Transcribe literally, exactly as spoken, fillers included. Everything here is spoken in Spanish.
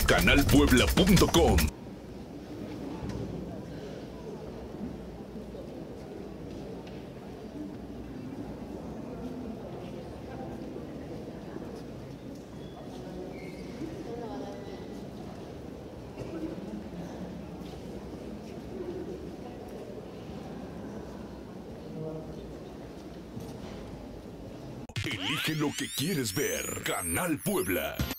canal puebla punto com. Elige lo que quieres ver. Canal Puebla.